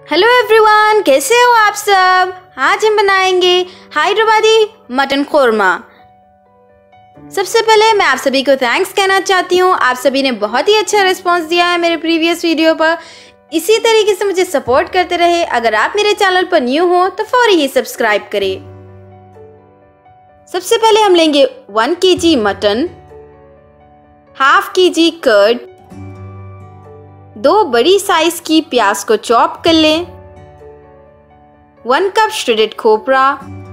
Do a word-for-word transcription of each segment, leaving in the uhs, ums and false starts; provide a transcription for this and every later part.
Hello everyone, कैसे हो आप सब। आज हम बनाएंगे हैदराबादी मटन कोरमा। सबसे पहले मैं आप सभी को थैंक्स कहना चाहती हूँ। आप सभी ने बहुत ही अच्छा रिस्पांस दिया है मेरे प्रीवियस वीडियो पर। इसी तरीके से मुझे सपोर्ट करते रहे। अगर आप मेरे चैनल पर न्यू हो तो फौरी ही सब्सक्राइब करें। सबसे पहले हम लेंगे वन के जी मटन, हाफ के जी कर्ड, दो बड़ी साइज की प्याज को चॉप कर लें, वन कप श्रेडेड खोपरा,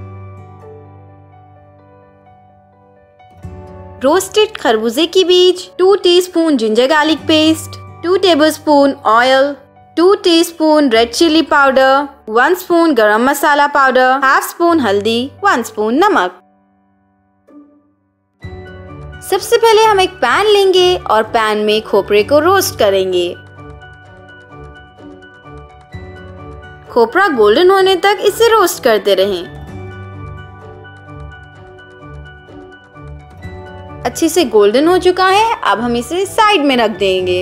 रोस्टेड खरबूजे की बीज, two teaspoon ginger garlic paste, two tablespoon oil, two teaspoon red chilli powder, one spoon garam masala powder, half spoon हल्दी, वन स्पून नमक। सबसे पहले हम एक पैन लेंगे और पैन में खोपरे को रोस्ट करेंगे। खोपरा गोल्डन होने तक इसे रोस्ट करते रहें। अच्छे से गोल्डन हो चुका है, अब हम इसे साइड में रख देंगे।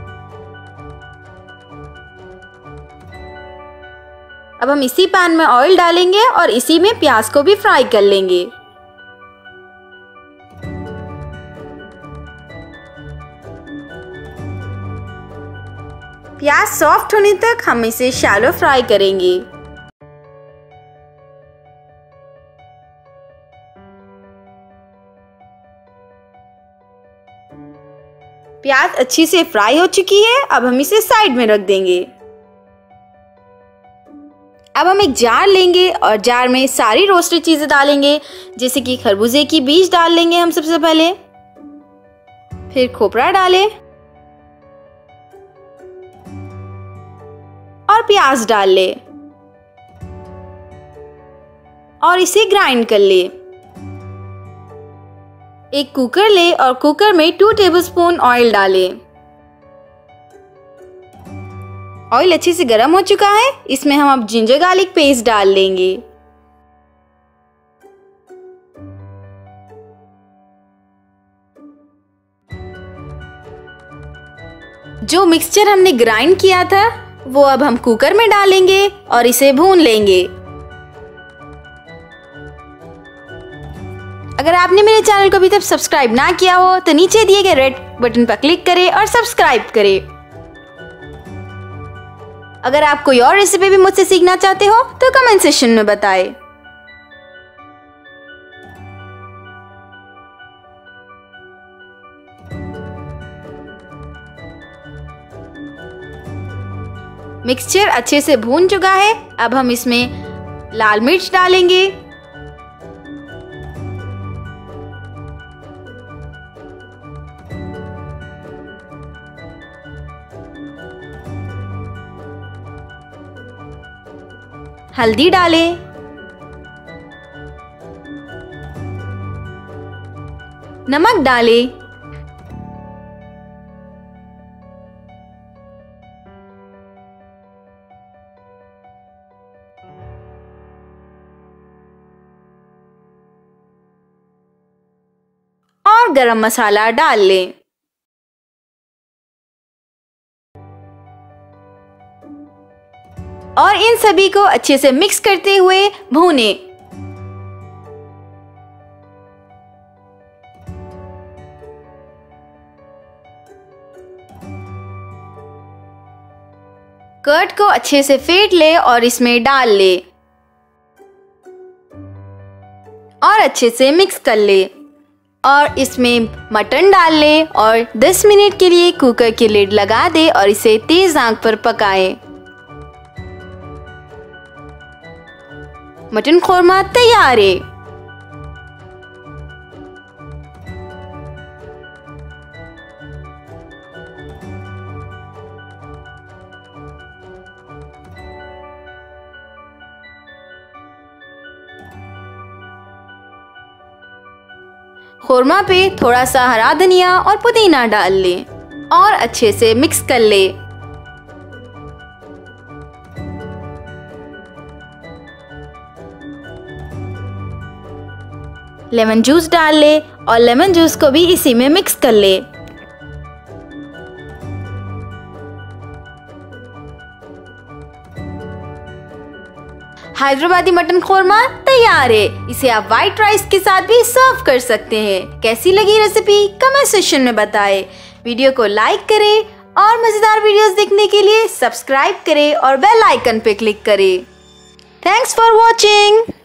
अब हम इसी पैन में ऑयल डालेंगे और इसी में प्याज को भी फ्राई कर लेंगे। प्याज सॉफ्ट होने तक हम इसे शैलो फ्राई करेंगे। प्याज अच्छी से फ्राई हो चुकी है, अब हम इसे साइड में रख देंगे। अब हम एक जार लेंगे और जार में सारी रोस्टेड चीजें डालेंगे, जैसे कि खरबूजे की बीज डाल लेंगे हम सबसे पहले, फिर खोपरा डालें और प्याज डाल ले और इसे ग्राइंड कर ले। एक कुकर ले और कुकर में टू टेबलस्पून ऑयल डाले। ऑयल अच्छे से गर्म हो चुका है, इसमें हम अब जिंजर गार्लिक पेस्ट डाल लेंगे। जो मिक्सचर हमने ग्राइंड किया था वो अब हम कुकर में डालेंगे और इसे भून लेंगे। अगर आपने मेरे चैनल को अभी तक सब्सक्राइब ना किया हो तो नीचे दिए गए रेड बटन पर क्लिक करें और सब्सक्राइब करें। अगर आप कोई और रेसिपी भी मुझसे सीखना चाहते हो तो कमेंट सेक्शन में बताएं। मिक्सचर अच्छे से भून चुका है, अब हम इसमें लाल मिर्च डालेंगे, हल्दी डालें, नमक डालें, और गरम मसाला डाल लें। और इन सभी को अच्छे से मिक्स करते हुए भूनें। कर्ड को अच्छे से फेंट ले और इसमें डाल ले और अच्छे से मिक्स कर ले और इसमें मटन डाल ले और दस मिनट के लिए कुकर की लिड लगा दे और इसे तेज आंच पर पकाएं। मटन कोरमा तैयार है। कोरमा पे थोड़ा सा हरा धनिया और पुदीना डाल लें और अच्छे से मिक्स कर ले। लेमन जूस डाल ले और लेमन जूस को भी इसी में मिक्स कर ले। हैदराबादी मटन खोरमा तैयार है। इसे आप व्हाइट राइस के साथ भी सर्व कर सकते हैं। कैसी लगी रेसिपी कमेंट सेक्शन में बताएं। वीडियो को लाइक करें और मजेदार वीडियोस देखने के लिए सब्सक्राइब करें और बेल आइकन पे क्लिक करें। Thanks for watching.